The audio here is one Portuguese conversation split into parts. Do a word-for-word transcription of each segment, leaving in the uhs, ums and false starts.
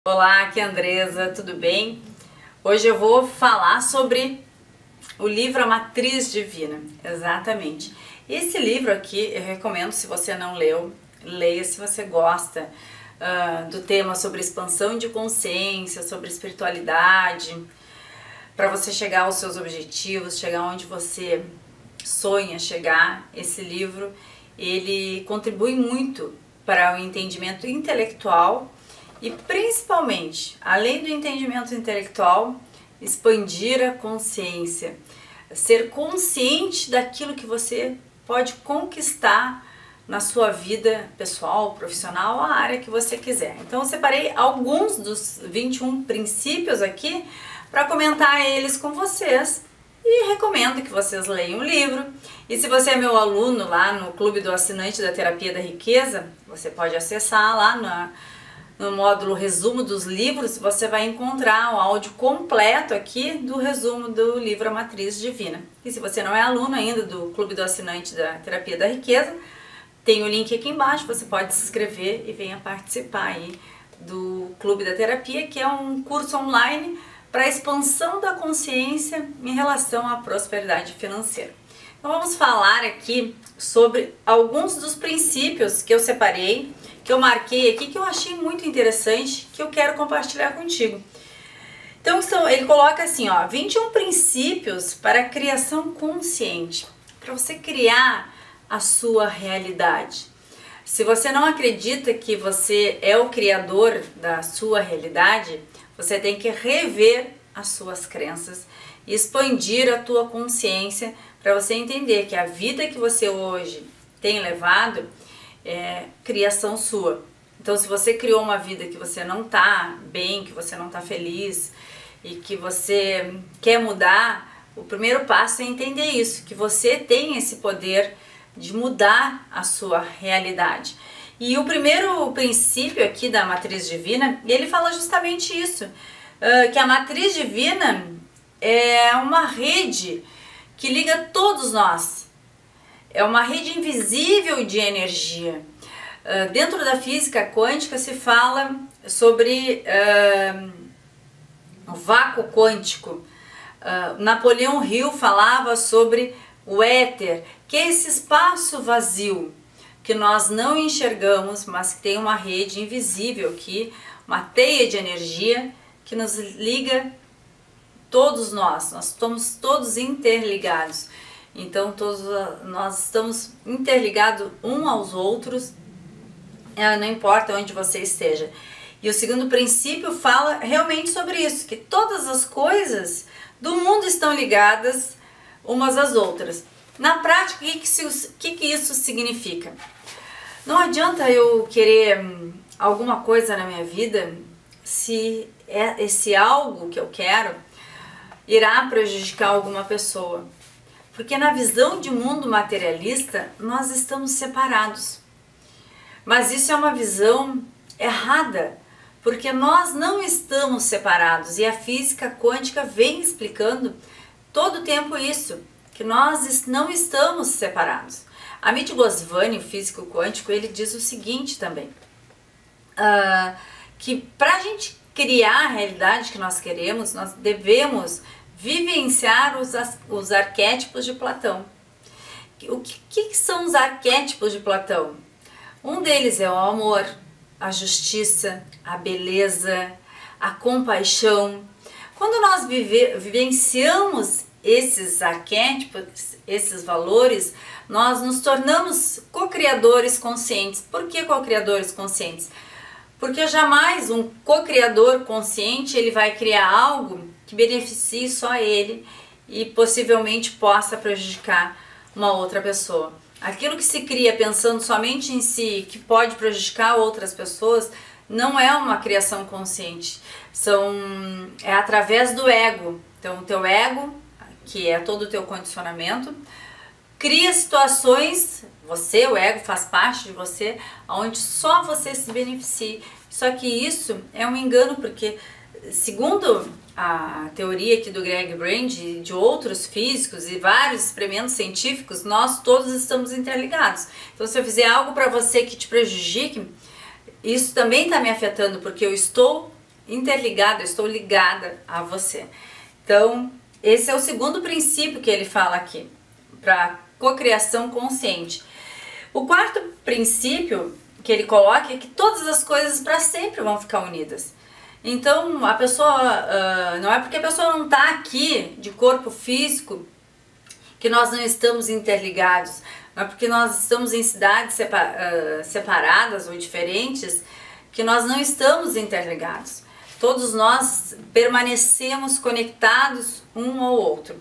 Olá, aqui é a Andresa, tudo bem? Hoje eu vou falar sobre o livro A Matriz Divina, exatamente. Esse livro aqui eu recomendo, se você não leu, leia se você gosta uh, do tema sobre expansão de consciência, sobre espiritualidade, para você chegar aos seus objetivos, chegar onde você sonha chegar. Esse livro, ele contribui muito para o entendimento intelectual e principalmente, além do entendimento intelectual, expandir a consciência, ser consciente daquilo que você pode conquistar na sua vida pessoal, profissional, a área que você quiser. Então eu separei alguns dos vinte e um princípios aqui para comentar eles com vocês e recomendo que vocês leiam o livro. E se você é meu aluno lá no Clube do Assinante da Terapia da Riqueza, você pode acessar lá na No módulo resumo dos livros, você vai encontrar o áudio completo aqui do resumo do livro A Matriz Divina. E se você não é aluno ainda do Clube do Assinante da Terapia da Riqueza, tem o link aqui embaixo, você pode se inscrever e venha participar aí do Clube da Terapia, que é um curso online para a expansão da consciência em relação à prosperidade financeira. Então vamos falar aqui sobre alguns dos princípios que eu separei, que eu marquei aqui, que eu achei muito interessante, que eu quero compartilhar contigo. Então ele coloca assim, ó, vinte e um princípios para a criação consciente, para você criar a sua realidade. Se você não acredita que você é o criador da sua realidade, você tem que rever as suas crenças e expandir a tua consciência para você entender que a vida que você hoje tem levado é criação sua. Então, se você criou uma vida que você não tá bem, que você não tá feliz e que você quer mudar, o primeiro passo é entender isso, que você tem esse poder de mudar a sua realidade. E o primeiro princípio aqui da Matriz Divina, ele fala justamente isso, que a Matriz Divina é uma rede que liga todos nós. É uma rede invisível de energia. Uh, dentro da física quântica se fala sobre uh, o vácuo quântico. Uh, Napoleão Hill falava sobre o éter, que é esse espaço vazio que nós não enxergamos, mas que tem uma rede invisível aqui, uma teia de energia que nos liga todos nós. Nós estamos todos interligados. Então todos nós estamos interligados um aos outros, não importa onde você esteja. E o segundo princípio fala realmente sobre isso, que todas as coisas do mundo estão ligadas umas às outras. Na prática, o que, que, que, que isso significa? Não adianta eu querer alguma coisa na minha vida se é esse algo que eu quero irá prejudicar alguma pessoa. Porque na visão de mundo materialista, nós estamos separados. Mas isso é uma visão errada, porque nós não estamos separados. E a física quântica vem explicando todo o tempo isso, que nós não estamos separados. Amit Goswami, o físico quântico, ele diz o seguinte também, uh, que para a gente criar a realidade que nós queremos, nós devemos vivenciar os, os arquétipos de Platão. O que, que são os arquétipos de Platão? Um deles é o amor, a justiça, a beleza, a compaixão. Quando nós vive, vivenciamos esses arquétipos, esses valores, nós nos tornamos co-criadores conscientes. Por que co-criadores conscientes? Porque jamais um co-criador consciente ele vai criar algo que beneficie só ele e possivelmente possa prejudicar uma outra pessoa. Aquilo que se cria pensando somente em si, que pode prejudicar outras pessoas, não é uma criação consciente. São, é através do ego. Então o teu ego, que é todo o teu condicionamento, cria situações, você, o ego, faz parte de você, onde só você se beneficia. Só que isso é um engano, porque segundo a teoria aqui do Greg Braden, de, de outros físicos e vários experimentos científicos, nós todos estamos interligados. Então se eu fizer algo para você que te prejudique, isso também está me afetando, porque eu estou interligado, eu estou ligada a você. Então, esse é o segundo princípio que ele fala aqui, para cocriação consciente. O quarto princípio que ele coloca é que todas as coisas para sempre vão ficar unidas. Então, a pessoa, uh, não é porque a pessoa não está aqui de corpo físico que nós não estamos interligados, não é porque nós estamos em cidades separ, uh, separadas ou diferentes que nós não estamos interligados. Todos nós permanecemos conectados um ao outro.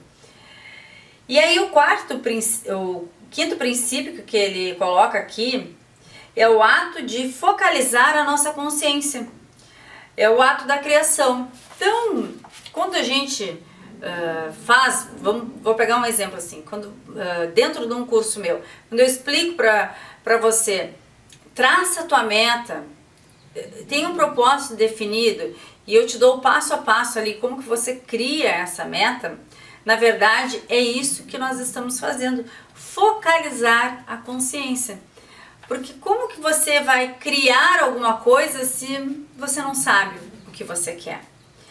E aí o quarto, o quinto princípio que ele coloca aqui é o ato de focalizar a nossa consciência. É o ato da criação. Então, quando a gente uh, faz, vamos, vou pegar um exemplo assim, quando uh, dentro de um curso meu, quando eu explico para para você, traça a tua meta, tem um propósito definido e eu te dou o passo a passo ali, como que você cria essa meta, na verdade é isso que nós estamos fazendo, focalizar a consciência. Porque como que você vai criar alguma coisa se você não sabe o que você quer?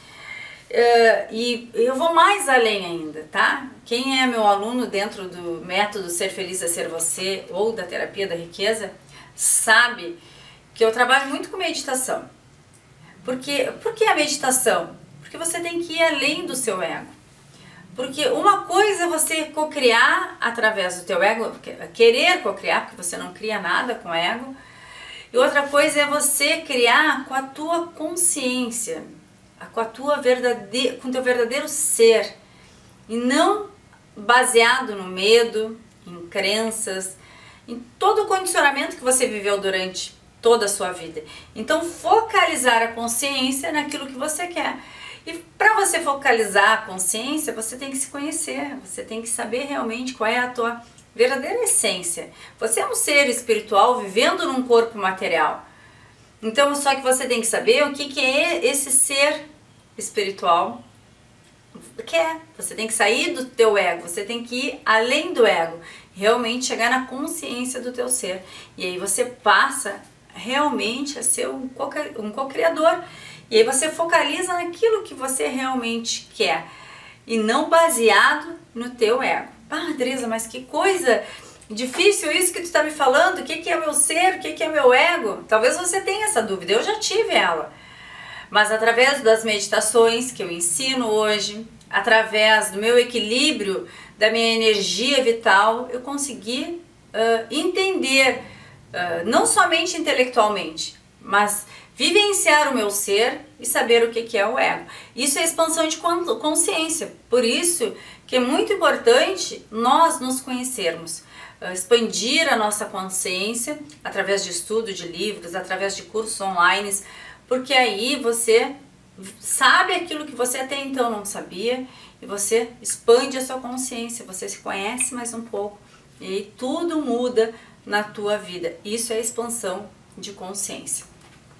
Uh, e eu vou mais além ainda, tá? Quem é meu aluno dentro do método Ser Feliz é Ser Você ou da Terapia da Riqueza, sabe que eu trabalho muito com meditação. Porque, por que a meditação? Porque você tem que ir além do seu ego. Porque uma coisa é você cocriar através do teu ego, querer cocriar, porque você não cria nada com ego. E outra coisa é você criar com a tua consciência, com a tua verdade, com o teu verdadeiro ser. E não baseado no medo, em crenças, em todo o condicionamento que você viveu durante toda a sua vida. Então, focalizar a consciência naquilo que você quer. E para você focalizar a consciência, você tem que se conhecer, você tem que saber realmente qual é a tua verdadeira essência. Você é um ser espiritual vivendo num corpo material. Então, só que você tem que saber o que, que é esse ser espiritual quer. Você tem que sair do teu ego, você tem que ir além do ego, realmente chegar na consciência do teu ser. E aí você passa realmente a ser um co-criador. E aí você focaliza naquilo que você realmente quer e não baseado no teu ego. Ah, Andresa, mas que coisa difícil isso que tu está me falando. O que, que é meu ser? O que, que é meu ego? Talvez você tenha essa dúvida, eu já tive ela. Mas através das meditações que eu ensino hoje, através do meu equilíbrio, da minha energia vital, eu consegui uh, entender, uh, não somente intelectualmente, mas vivenciar o meu ser e saber o que é o ego. Isso é expansão de consciência. Por isso que é muito importante nós nos conhecermos, expandir a nossa consciência através de estudo de livros, através de cursos online, porque aí você sabe aquilo que você até então não sabia e você expande a sua consciência, você se conhece mais um pouco e tudo muda na tua vida. Isso é expansão de consciência.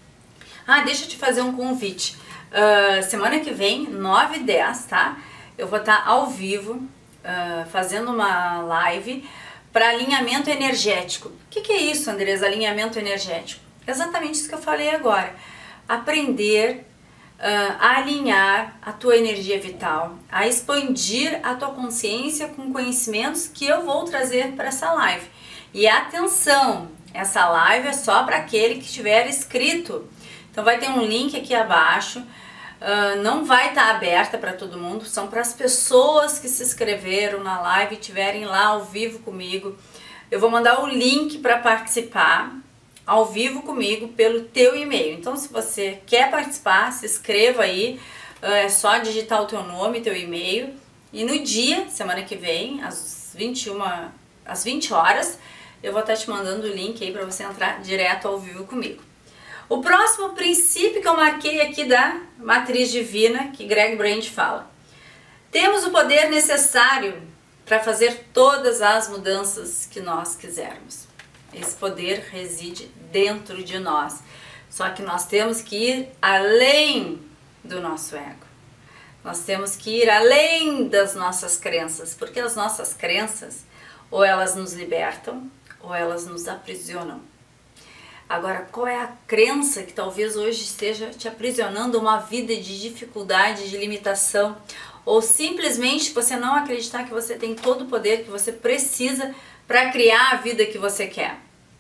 Ah, deixa eu te fazer um convite. Uh, semana que vem, nove e dez, tá? Eu vou estar ao vivo, uh, fazendo uma live para alinhamento energético. O que, que é isso, Andresa, alinhamento energético? Exatamente isso que eu falei agora. Aprender uh, a alinhar a tua energia vital, a expandir a tua consciência com conhecimentos que eu vou trazer para essa live. E atenção, essa live é só para aquele que estiver inscrito. Então vai ter um link aqui abaixo, uh, não vai estar aberta para todo mundo, são para as pessoas que se inscreveram na live e estiverem lá ao vivo comigo. Eu vou mandar o link para participar ao vivo comigo pelo teu e-mail. Então se você quer participar, se inscreva aí, uh, é só digitar o teu nome, teu e-mail e no dia, semana que vem, às vinte e uma, às vinte horas, eu vou estar te mandando o link aí para você entrar direto ao vivo comigo. O próximo princípio que eu marquei aqui da matriz divina, que Greg Braden fala. Temos o poder necessário para fazer todas as mudanças que nós quisermos. Esse poder reside dentro de nós. Só que nós temos que ir além do nosso ego. Nós temos que ir além das nossas crenças, porque as nossas crenças ou elas nos libertam ou elas nos aprisionam. Agora, qual é a crença que talvez hoje esteja te aprisionando a uma vida de dificuldade, de limitação, ou simplesmente você não acreditar que você tem todo o poder que você precisa para criar a vida que você quer?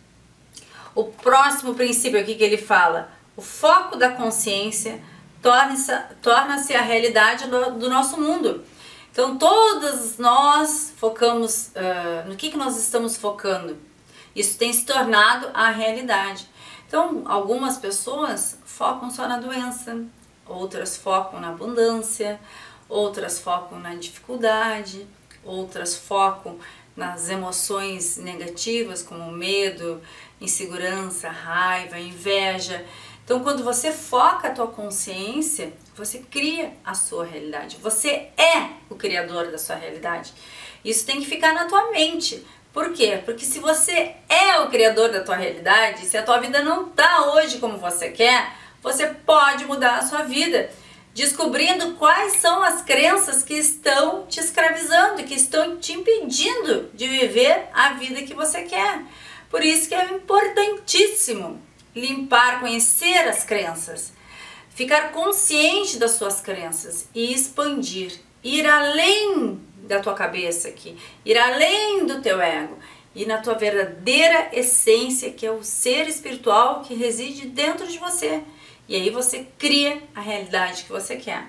O próximo princípio aqui que ele fala, o foco da consciência torna-se torna-se a realidade do, do nosso mundo. Então todos nós focamos, uh, no que, que nós estamos focando? Isso tem se tornado a realidade. Então algumas pessoas focam só na doença, outras focam na abundância, outras focam na dificuldade, outras focam nas emoções negativas como medo, insegurança, raiva, inveja. Então quando você foca a tua consciência, você cria a sua realidade. Você é o criador da sua realidade. Isso tem que ficar na tua mente. Por quê? Porque se você é o criador da tua realidade, se a tua vida não está hoje como você quer, você pode mudar a sua vida, descobrindo quais são as crenças que estão te escravizando, que estão te impedindo de viver a vida que você quer. Por isso que é importantíssimo limpar, conhecer as crenças, ficar consciente das suas crenças e expandir, ir além da tua cabeça aqui, ir além do teu ego, ir na tua verdadeira essência, que é o ser espiritual que reside dentro de você. E aí você cria a realidade que você quer.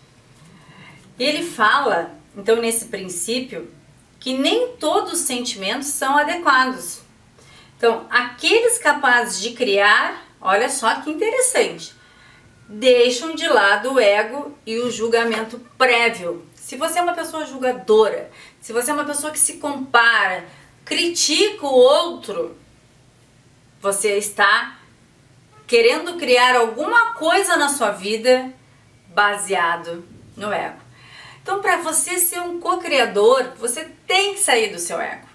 E ele fala, então, nesse princípio, que nem todos os sentimentos são adequados. Então, aqueles capazes de criar, olha só que interessante, deixam de lado o ego e o julgamento prévio. Se você é uma pessoa julgadora, se você é uma pessoa que se compara, critica o outro, você está querendo criar alguma coisa na sua vida baseado no ego. Então, para você ser um co-criador, você tem que sair do seu ego.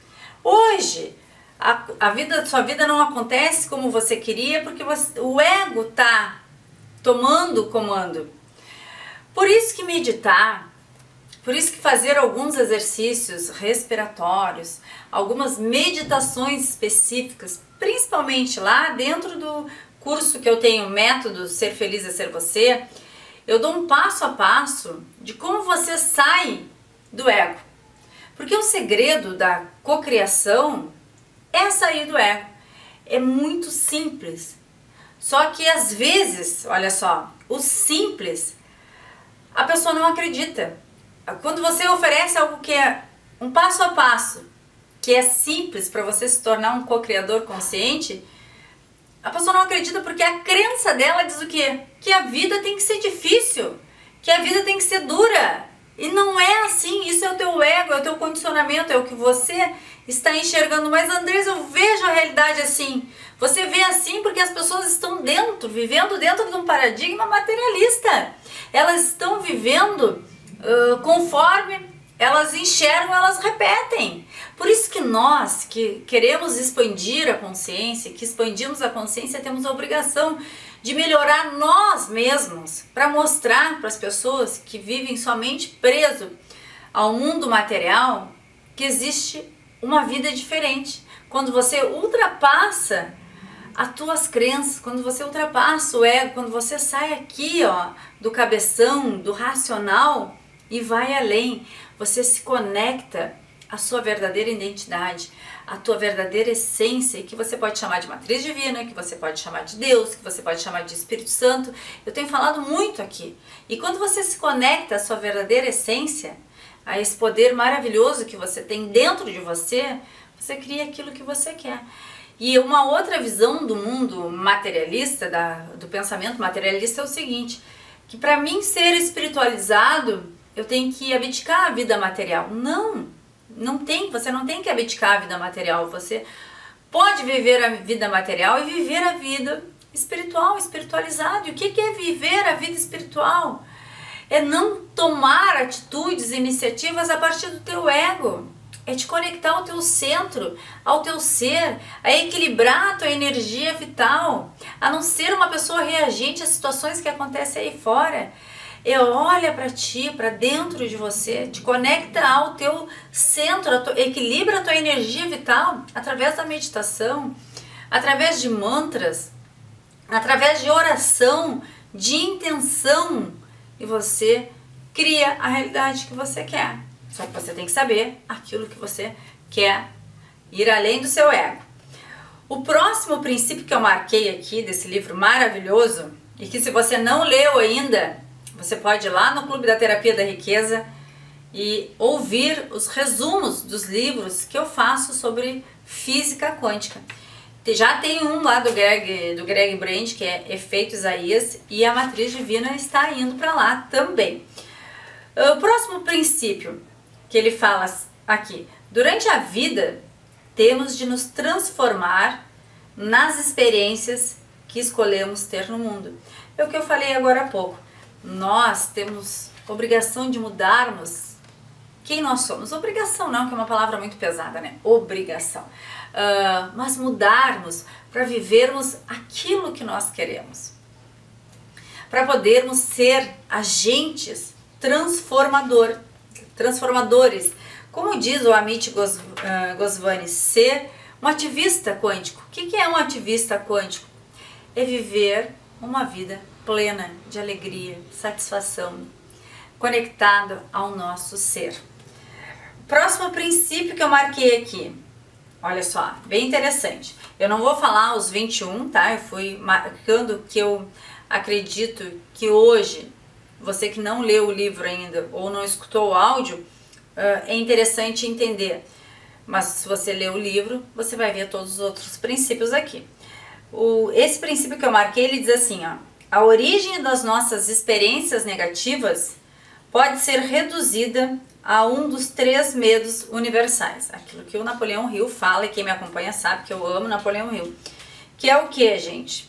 Hoje, a, a vida, sua vida não acontece como você queria porque você, o ego está tomando o comando. Por isso que meditar, por isso que fazer alguns exercícios respiratórios, algumas meditações específicas, principalmente lá dentro do curso que eu tenho, Método Ser Feliz é Ser Você, eu dou um passo a passo de como você sai do ego. Porque o segredo da cocriação é sair do ego. É muito simples. Só que às vezes, olha só, o simples, a pessoa não acredita. Quando você oferece algo que é um passo a passo, que é simples para você se tornar um co-criador consciente, a pessoa não acredita porque a crença dela diz o quê? Que a vida tem que ser difícil, que a vida tem que ser dura. E não é assim, isso é o teu ego, é o teu condicionamento, é o que você está enxergando. Mas Andrés, eu vejo a realidade assim. Você vê assim porque as pessoas estão dentro, vivendo dentro de um paradigma materialista. Elas estão vivendo uh, conforme elas enxergam, elas repetem. Por isso que nós, que queremos expandir a consciência, que expandimos a consciência, temos a obrigação de melhorar nós mesmos, para mostrar para as pessoas que vivem somente preso ao mundo material que existe uma vida diferente. Quando você ultrapassa as tuas crenças, quando você ultrapassa o ego, quando você sai aqui, ó, do cabeção, do racional e vai além, você se conecta à sua verdadeira identidade, à tua verdadeira essência, que você pode chamar de matriz divina, que você pode chamar de Deus, que você pode chamar de Espírito Santo. Eu tenho falado muito aqui. E quando você se conecta à sua verdadeira essência, a esse poder maravilhoso que você tem dentro de você, você cria aquilo que você quer. E uma outra visão do mundo materialista, da, do pensamento materialista é o seguinte, que para mim ser espiritualizado, eu tenho que abdicar a vida material. Não, não tem, você não tem que abdicar a vida material. Você pode viver a vida material e viver a vida espiritual, espiritualizado. E o que é viver a vida espiritual? É não tomar atitudes, iniciativas a partir do teu ego. É te conectar ao teu centro, ao teu ser, a equilibrar a tua energia vital, a não ser uma pessoa reagente às situações que acontecem aí fora. É, olha para ti, para dentro de você, te conecta ao teu centro, a tua, equilibra a tua energia vital através da meditação, através de mantras, através de oração, de intenção, e você cria a realidade que você quer. Só que você tem que saber aquilo que você quer, ir além do seu ego. O próximo princípio que eu marquei aqui desse livro maravilhoso, e que se você não leu ainda, você pode ir lá no Clube da Terapia da Riqueza e ouvir os resumos dos livros que eu faço sobre física quântica. Já tem um lá do Greg, do Greg Braden, que é Efeito Isaías, e a Matriz Divina está indo para lá também. O próximo princípio que ele fala aqui: durante a vida temos de nos transformar nas experiências que escolhemos ter no mundo. É o que eu falei agora há pouco. Nós temos obrigação de mudarmos quem nós somos. Obrigação não, que é uma palavra muito pesada, né? Obrigação. Uh, mas mudarmos para vivermos aquilo que nós queremos. Para podermos ser agentes transformador, transformadores. Como diz o Amit Goswami, ser um ativista quântico. O que é um ativista quântico? É viver uma vida plena de alegria, satisfação, conectado ao nosso ser. Próximo princípio que eu marquei aqui, olha só, bem interessante. Eu não vou falar os vinte e um, tá? Eu fui marcando que eu acredito que hoje, você que não leu o livro ainda ou não escutou o áudio, é interessante entender. Mas se você ler o livro, você vai ver todos os outros princípios aqui. O, esse princípio que eu marquei, ele diz assim, ó: a origem das nossas experiências negativas pode ser reduzida a um dos três medos universais. Aquilo que o Napoleão Hill fala, e quem me acompanha sabe que eu amo Napoleão Hill. Que é o que, gente?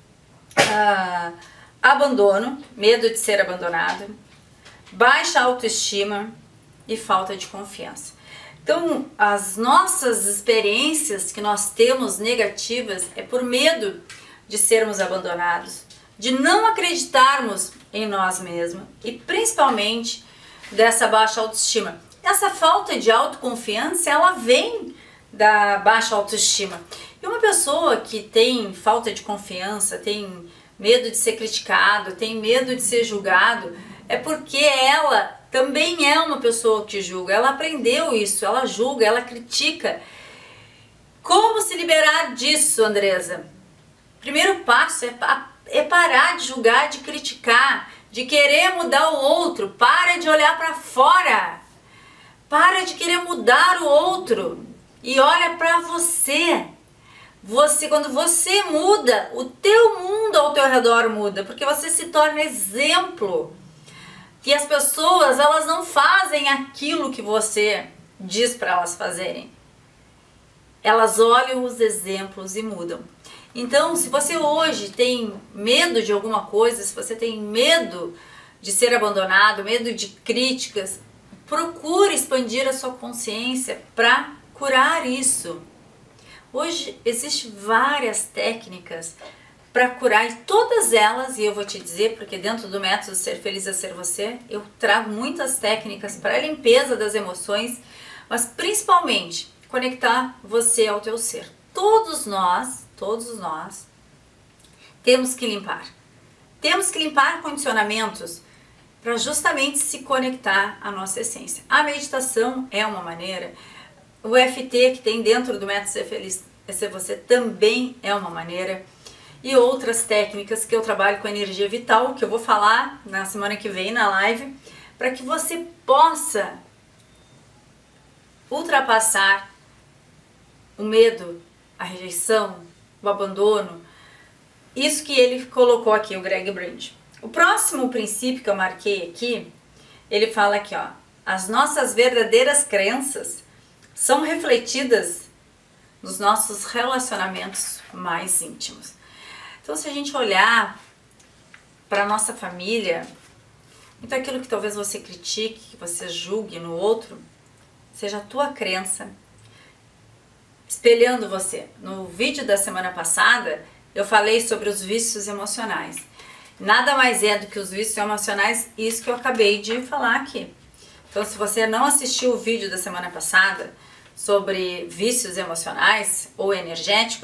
Ah, abandono, medo de ser abandonado, baixa autoestima e falta de confiança. Então, as nossas experiências que nós temos negativas é por medo de sermos abandonados, de não acreditarmos em nós mesmos e principalmente dessa baixa autoestima. Essa falta de autoconfiança, ela vem da baixa autoestima. E uma pessoa que tem falta de confiança, tem medo de ser criticado, tem medo de ser julgado, é porque ela também é uma pessoa que julga. Ela aprendeu isso, ela julga, ela critica. Como se liberar disso, Andresa? Primeiro passo é, é parar de julgar, de criticar, de querer mudar o outro. Para de olhar para fora. Para de querer mudar o outro. E olha para você. Você, quando você muda, o teu mundo ao teu redor muda, porque você se torna exemplo. E as pessoas, elas não fazem aquilo que você diz para elas fazerem. Elas olham os exemplos e mudam. Então, se você hoje tem medo de alguma coisa, se você tem medo de ser abandonado, medo de críticas, procure expandir a sua consciência para curar isso. Hoje existem várias técnicas para curar, e todas elas, e eu vou te dizer, porque dentro do método Ser Feliz é Ser Você, eu trago muitas técnicas para a limpeza das emoções, mas principalmente conectar você ao teu ser. Todos nós, todos nós, temos que limpar. Temos que limpar condicionamentos para justamente se conectar à nossa essência. A meditação é uma maneira, o E F T que tem dentro do método Ser Feliz é Ser Você também é uma maneira, e outras técnicas que eu trabalho com energia vital, que eu vou falar na semana que vem na live, para que você possa ultrapassar o medo, a rejeição, o abandono, isso que ele colocou aqui, o Greg Braden. O próximo princípio que eu marquei aqui, ele fala aqui, ó: as nossas verdadeiras crenças são refletidas nos nossos relacionamentos mais íntimos. Então, se a gente olhar para a nossa família, muito aquilo que talvez você critique, que você julgue no outro, seja a tua crença espelhando você. No vídeo da semana passada, eu falei sobre os vícios emocionais. Nada mais é do que os vícios emocionais, isso que eu acabei de falar aqui. Então, se você não assistiu o vídeo da semana passada sobre vícios emocionais ou energéticos,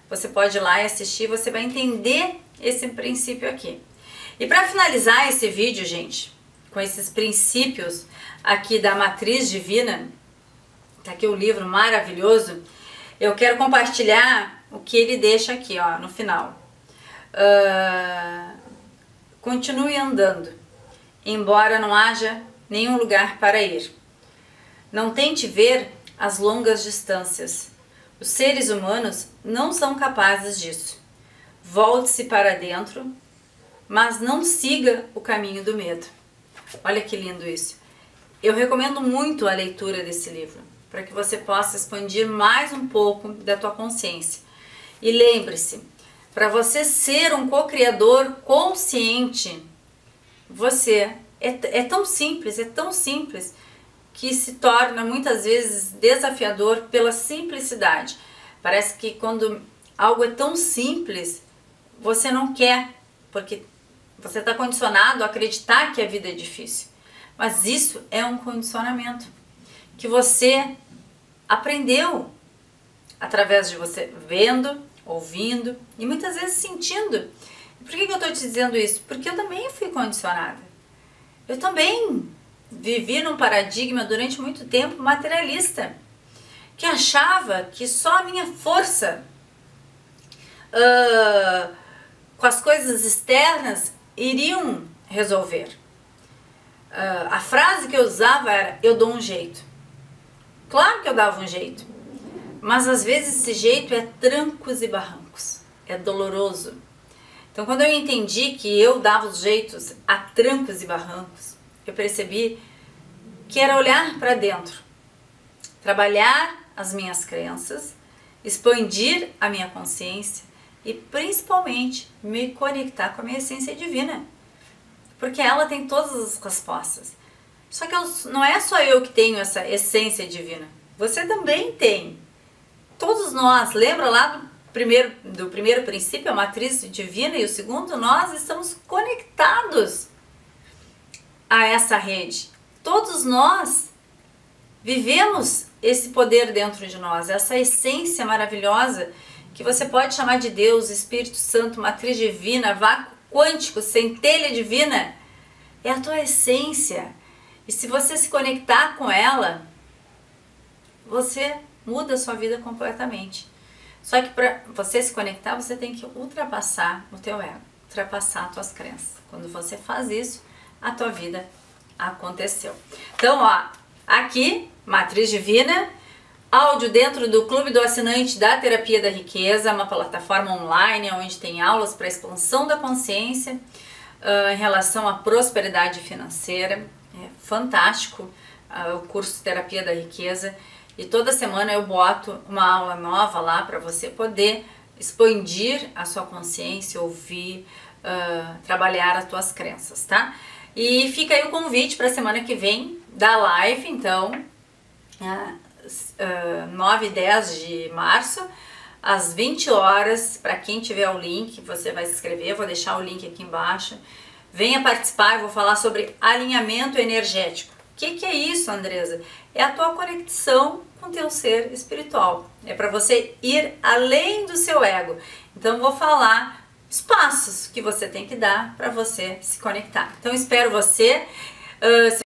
você pode ir lá e assistir, você vai entender esse princípio aqui. E para finalizar esse vídeo, gente, com esses princípios aqui da matriz divina, tá aqui o livro maravilhoso, eu quero compartilhar o que ele deixa aqui, ó, no final. Uh, continue andando, embora não haja nenhum lugar para ir. Não tente ver as longas distâncias. Os seres humanos não são capazes disso. Volte-se para dentro, mas não siga o caminho do medo. Olha que lindo isso. Eu recomendo muito a leitura desse livro, para que você possa expandir mais um pouco da tua consciência. E lembre-se, para você ser um co-criador consciente, você é, é tão simples, é tão simples, que se torna muitas vezes desafiador pela simplicidade. Parece que quando algo é tão simples, você não quer, porque você está condicionado a acreditar que a vida é difícil. Mas isso é um condicionamento que você aprendeu através de você vendo, ouvindo e muitas vezes sentindo. Por que que eu estou te dizendo isso? Porque eu também fui condicionada. Eu também vivi num paradigma durante muito tempo materialista, que achava que só a minha força uh, com as coisas externas iriam resolver. Uh, a frase que eu usava era: eu dou um jeito. Claro que eu dava um jeito, mas às vezes esse jeito é trancos e barrancos, é doloroso. Então, quando eu entendi que eu dava os jeitos a trancos e barrancos, eu percebi que era olhar para dentro, trabalhar as minhas crenças, expandir a minha consciência e principalmente me conectar com a minha essência divina, porque ela tem todas as respostas. Só que eu, não é só eu que tenho essa essência divina, você também tem. Todos nós, lembra lá do primeiro, do primeiro princípio, a matriz divina, e o segundo, nós estamos conectados a essa rede. Todos nós vivemos esse poder dentro de nós, essa essência maravilhosa que você pode chamar de Deus, Espírito Santo, matriz divina, vácuo quântico, centelha divina. É a tua essência. E se você se conectar com ela, você muda a sua vida completamente. Só que para você se conectar, você tem que ultrapassar o teu ego, ultrapassar as tuas crenças. Quando você faz isso, a tua vida aconteceu. Então, ó, aqui, Matriz Divina, áudio dentro do Clube do Assinante da Terapia da Riqueza, uma plataforma online onde tem aulas para expansão da consciência uh, em relação à prosperidade financeira. É fantástico uh, o curso Terapia da Riqueza. E toda semana eu boto uma aula nova lá para você poder expandir a sua consciência, ouvir, uh, trabalhar as tuas crenças, tá? E fica aí o convite para a semana que vem da live, então, uh, uh, nove e dez de março, às vinte horas, para quem tiver o link, você vai se inscrever, eu vou deixar o link aqui embaixo. Venha participar, eu vou falar sobre alinhamento energético. O que, que é isso, Andresa? É a tua conexão com o teu ser espiritual. É para você ir além do seu ego. Então, eu vou falar os passos que você tem que dar para você se conectar. Então, espero você. Uh,